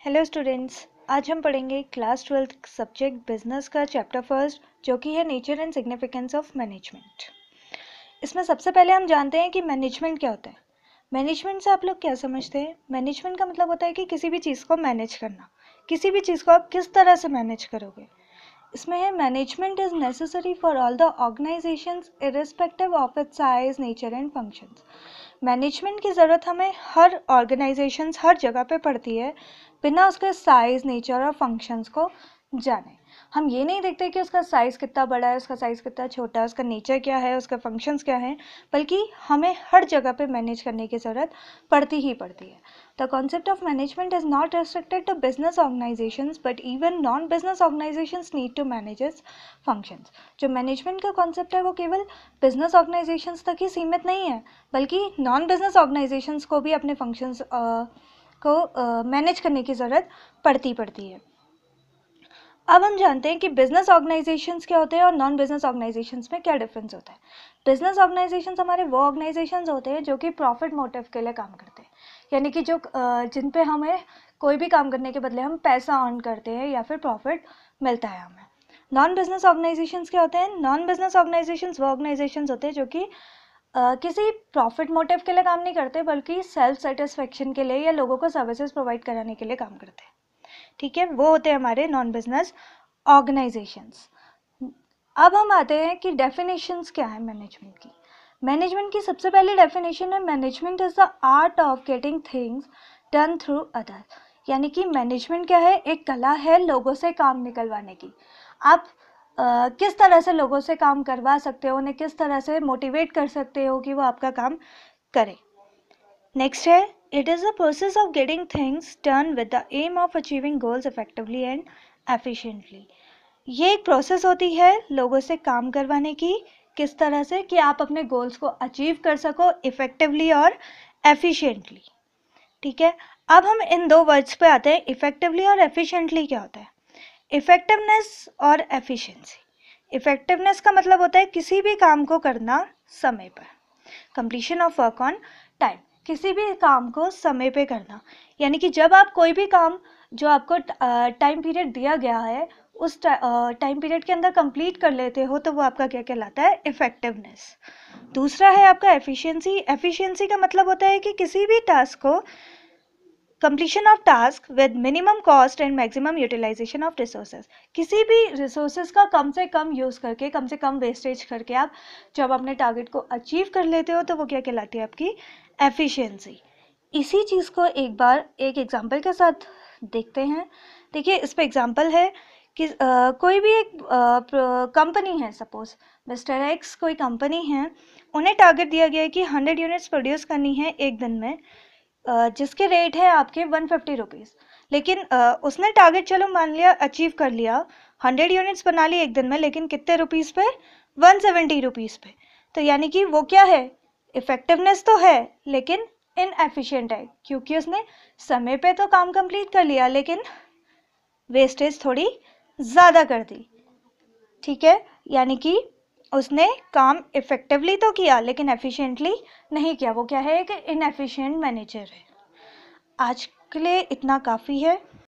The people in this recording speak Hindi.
हेलो स्टूडेंट्स, आज हम पढ़ेंगे क्लास 12 सब्जेक्ट बिजनेस का चैप्टर फर्स्ट, जो कि है nature and significance of management. इसमें सबसे पहले हम जानते हैं कि मैनेजमेंट क्या होता है। मैनेजमेंट से आप लोग क्या समझते हैं? मैनेजमेंट का मतलब होता है कि किसी भी चीज़ को मैनेज करना। किसी भी चीज़ को आप किस तरह से मैनेज करोगे। इसमें है management is necessary for all the organisations irrespective of its size, nature and functions. Management की ज़रूरत हमें हर ऑर्गेनाइजेशंस हर जगह पे पड़ती है, बिना उसके साइज़, नेचर और फंक्शंस को जाने। हम ये नहीं देखते कि उसका साइज़ कितना बड़ा है, उसका साइज़ कितना छोटा है, उसका नेचर क्या है, उसका फंक्शंस क्या है, बल्कि हमें हर जगह पे मैनेज करने की ज़रूरत पड़ती ही पड़ती है। The concept of management is not restricted to business organizations, but even non-business organizations need to manage its functions. जो मैनेजमेंट का कॉन्सेप्ट है वो केवल बिजनेस ऑर्गेनाइजेशंस तक ही सीमित नहीं है, बल्कि नॉन बिजनेस ऑर्गेनाइजेशंस को भी अपने फंक्शंस को मैनेज करने की ज़रूरत पड़ती है। अब हम जानते हैं कि बिजनेस ऑर्गेनाइजेशंस क्या होते हैं और नॉन बिजनेस ऑर्गेनाइजेशंस में क्या डिफरेंस होता है। बिजनेस ऑर्गेनाइजेशंस हमारे वो ऑर्गेनाइजेशंस होते हैं जो कि प्रॉफिट मोटिव के लिए काम करते हैं, यानी कि जो जिन पे हमें कोई भी काम करने के बदले हम पैसा अर्न करते हैं या फिर प्रॉफिट मिलता है हमें। नॉन बिजनेस ऑर्गेनाइजेशंस क्या होते हैं? नॉन बिजनेस ऑर्गेनाइजेशंस वो ऑर्गेनाइजेशंस होते हैं जो कि किसी प्रॉफिट मोटिव के लिए काम नहीं करते, बल्कि सेल्फ सेटिस्फेक्शन के लिए या लोगों को सर्विसेज प्रोवाइड कराने के लिए काम करते हैं। ठीक है, वो होते हैं हमारे नॉन बिजनेस ऑर्गेनाइजेशंस। अब हम आते हैं कि डेफिनेशंस क्या है मैनेजमेंट की। मैनेजमेंट की सबसे पहली डेफिनेशन है management is the art of getting things done through others. यानी कि मैनेजमेंट क्या है? एक कला है लोगों से काम निकलवाने की। आप किस तरह से लोगों से काम करवा सकते हो, उन्हें किस तरह से मोटिवेट कर सकते हो कि वो आपका काम करें। नेक्स्ट है it is the process of getting things done with the aim of achieving goals effectively and efficiently. ये एक प्रोसेस होती है लोगों से काम करवाने की, किस तरह से कि आप अपने गोल्स को अचीव कर सको इफेक्टिवली और एफिशिएंटली। ठीक है, अब हम इन दो वर्ड्स पे आते हैं, इफेक्टिवली और एफिशिएंटली क्या होता है। इफेक्टिवनेस और एफिशिएंसी। इफेक्टिवनेस का मतलब होता है किसी भी काम को करना समय पर, completion of work on time. किसी भी काम को समय पे करना, यानी कि जब आप कोई भी काम जो आपको टाइम पीरियड दिया गया है उस टाइम पीरियड के अंदर कंप्लीट कर लेते हो, तो वो आपका क्या कहलाता है? इफेक्टिवनेस। दूसरा है आपका एफिशिएंसी। एफिशिएंसी का मतलब होता है कि किसी भी टास्क को completion of task with minimum cost and maximum utilisation of resources. किसी भी रिसोर्सेज का कम से कम यूज़ करके, कम से कम वेस्टेज करके आप जब अपने टारगेट को अचीव कर लेते हो, तो वो क्या कहलाती है? आपकी एफिशिएंसी। इसी चीज़ को एक बार एक एग्जांपल के साथ देखते हैं। देखिए, इस पे एग्जांपल है कि कोई भी एक कंपनी है, सपोज मिस्टर एक्स कोई कंपनी है, उन्हें टारगेट दिया गया है कि 100 यूनिट्स प्रोड्यूस करनी है एक दिन में, जिसके रेट है आपके 150 रुपीज़। लेकिन उसने टारगेट चलो मान लिया अचीव कर लिया, 100 यूनिट्स बना ली एक दिन में, लेकिन कितने रुपीज़ पे? 170 रुपीज़ पे। तो यानी कि वो क्या है? इफेक्टिवनेस तो है लेकिन इनएफिशिएंट है, क्योंकि उसने समय पे तो काम कंप्लीट कर लिया लेकिन वेस्टेज थोड़ी ज़्यादा कर दी। ठीक है, यानी कि उसने काम इफेक्टिवली तो किया लेकिन एफिशिएंटली नहीं किया। वो क्या है? एक इनएफिशिएंट मैनेजर है। आज के लिए इतना काफ़ी है।